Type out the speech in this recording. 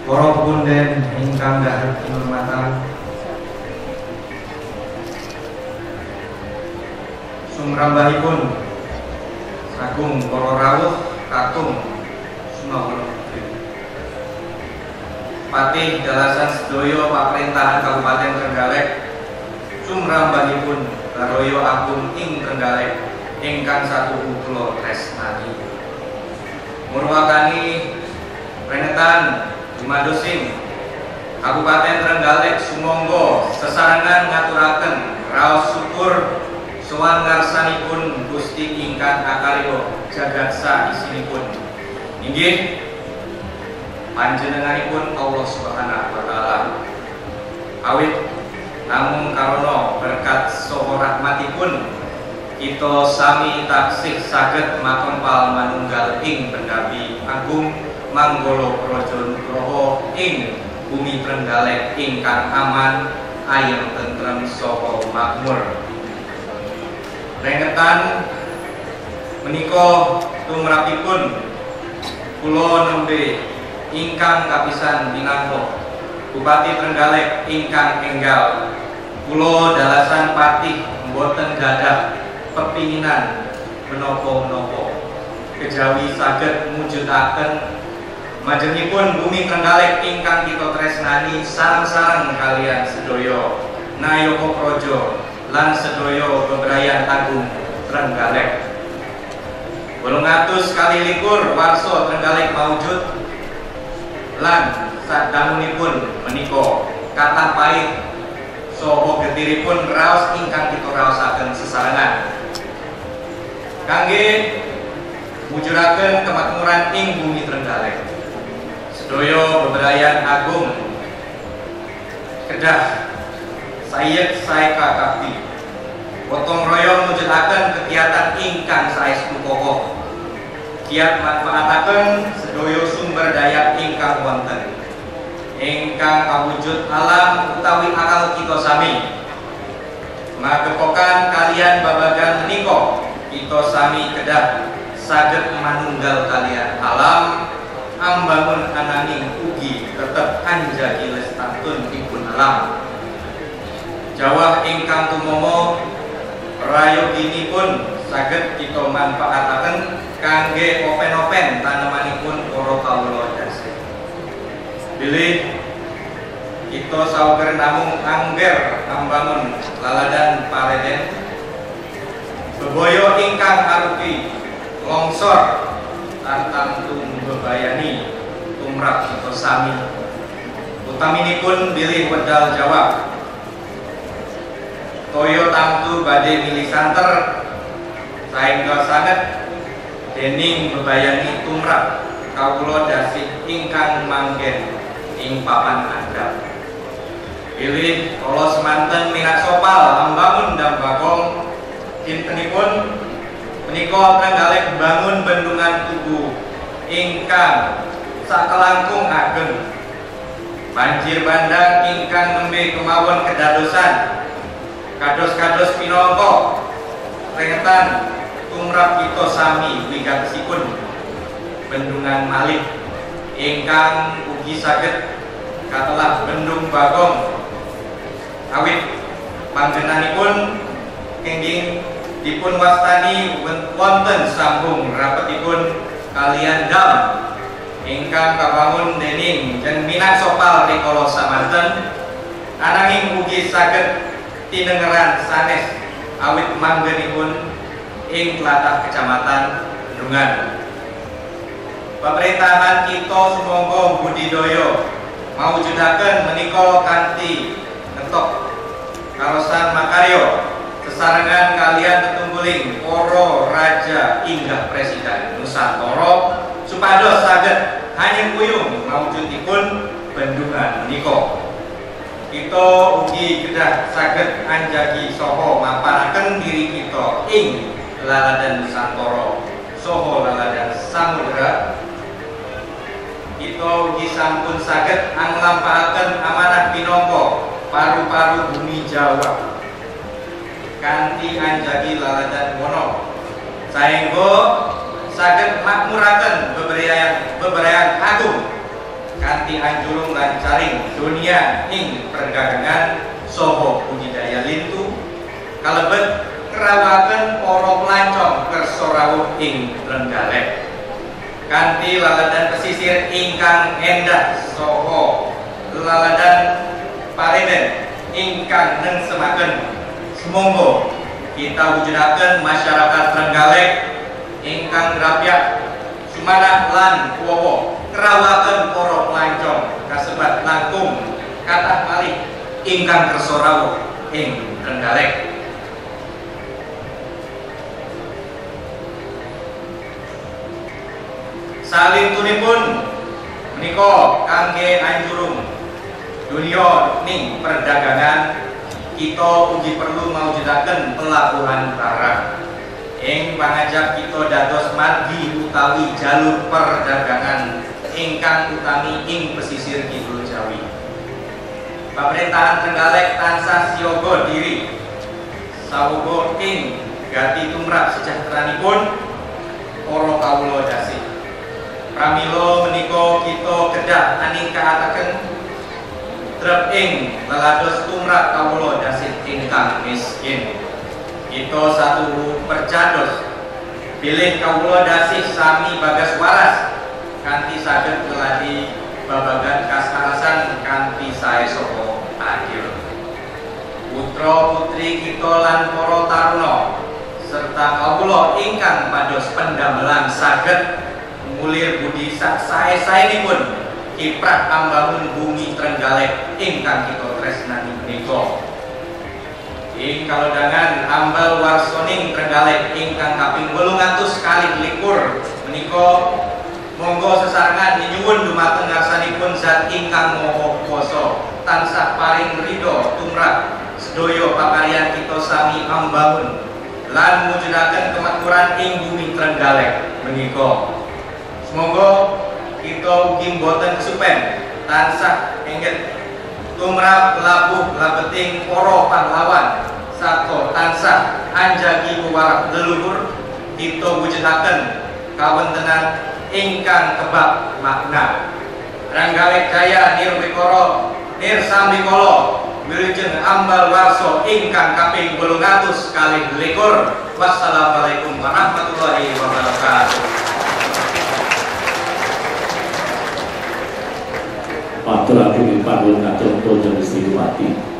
para punden ingkang dhaharan kinurmatan, sumrambahipun sagung para rawuh kakung Sumawana Patih dalasan sedaya Paprintahan Kabupaten Trenggalek, sumrambahipun Baroyo Agung ing Trenggalek ingkang satuhu kula tresnani. Murwakani Rengetan Dumadosing Kabupaten Trenggalek sumangga sesarengan ngaturaken raos syukur sowan ngarsanipun Gusti ingkang akarya jagat saisinipun. Inggih panjenenganipun Allah Subhanahu wa taala. Awit namung karana berkat saha rahmatipun kita sami taksih saged makempal manunggal ing Pendapi Agung Manggala Praja Nugroho ing bumi Trenggalek ingkang aman, ayem, tentrem saha makmur. Rengetan menika tumrapipun kula nembe ingkang kapisan minangka Bupati Trenggalek ingkang enggal. Kula dalasan patih mboten gadah pepinginan menapa-menapa kejawi saged mujudaken majengipun bumi Trenggalek ingkang kita tresnani sareng-sareng kalian sedaya Nayaka Praja lan sedaya bebrayan Agung Trenggalek. 821 warsa Trenggalek maujud lan sadangunipun menika kathah pait saha getiripun raos ingkang kita raosaken sesarengan kangge mujudaken kemakmuran ing bumi Trenggalek. Sedaya bebrayan agung kedah sayek saeka kapti gotong royong mujudaken kegiatan ingkang saestu kokoh, kiat manfaataken sedaya sumber daya ingkang wonten ingkang awujud alam utawi akal kita sami. Magepokan kalian babagan menika kita sami kedah saged manunggal kalian alam ambangun ananging ugi tetep anjagi lestantun dipun alam. Jawah ingkang tumomo prayoginipun saged kita manfaataken kangge open-open tanemanipun para kawula dasih. Bilih kita sauger namung angger ambangun laladan pareden bebaya ingkang arupi longsor tartamtu bebayani tumrap kita sami utaminipun bilih wedal jawab toyo tamtu badhe milih santer saengga sanget dening bebayani tumrap kawula dasih ingkang manggen ing papan andhap. Pilih kala semanten minak sopal ambangun dan bagong dintenipun menika Trenggalek bangun bendungan tugu ingkang sakelangkung ageng. Banjir bandang ingkang nembe kemawon kedadosan kados-kados pinangka rengetan tumrap kita sami wigatosipun bendungan malih ingkang ugi saged katelah bendung bagong awit panjenenganipun kenging dipun wastani wonten sambung rapetipun kalian dam ingkang kabangun dening jen minak sopal rikala samanten ananging ugi saged tinengeran sanes awit manggenipun ing tlatah Kecamatan Bendungan. Pemerintahan kita sumangga budidaya mawujudaken menika kanthi ngetok karosan makarya sesarengan kalian tetungguling para raja inggah presiden Nusantara supados saged hanyeng kuyung mawujudipun bendungan menika. Kita ugi kedah saged anjagi saha mapanaken diri kita ing laladan Nusantara saha laladan samudra. Kita ugi sampun saged anglampahaken amanah pinangka paru-paru bumi Jawa kanthi anjagi laladan mono saengga saged makmuraken bebrayan agung kanthi anjurung lan caring dunia ing perdagangan soho budidaya lintu kalebet ngrawakaken para pelancong kersa rawuh ing Trenggalek kanthi laladan pesisir ingkang endah soho laladan pareden ingkang nengsemaken. Semoga kita wujudaken masyarakat Trenggalek ingkang grapyak sumanah lan kuwowo ngrawakaken para pelancong kasebat langkung kathah malih ingkang kersa rawuh ing Trenggalek. Salintunipun menika kangge anjurung dunia ning perdagangan kita ugi perlu mawujudaken pelabuhan barang ing pangajap kita dados margi utawi jalur perdagangan ingkang utami ing pesisir Kidul Jawi. Pemerintahan Trenggalek tansah siaga diri sawuga ing gati tumrap sejahteranipun para kawula dasih. Pramila menika kita kedah aningkahake trep ing lelados tumrap kawula dasih ingkang miskin. Kita satu percados bilih kawula dasih sami bagas waras kanthi saged ngeladi babagan kasarasan kanthi sae sapa adil. Putra putri kita lan para taruna serta kawula ingkang pados pendamelan saged mulir budi sae-saenipun kiprah ambangun bumi Trenggalek ingkang kita tresnani menika. Ing kalodhangan ambal warsoning Trenggalek ingkang kaping 821 menika monggo sesarengan nyuwun dumateng ngarsanipun Zat ingkang Maha Kuwasa tansah paring ridho tumrap sedaya pakaryan kita sami ambangun lan mujudaken kemakmuran ing bumi Trenggalek menika. Semoga kita ugi boten kesupen tansah engget tumrap labuh labeting para pahlawan sarta tansah anjagi wewarah leluhur kita wujudaken kawontenan ingkang kebak makna. Trenggalek Jaya nirwikara nirsambikala wilujeng ambal warsa ingkang kaping 821. Wassalamualaikum warahmatullahi wabarakatuh. Matur atur panuwun katur Tojo Sriwati.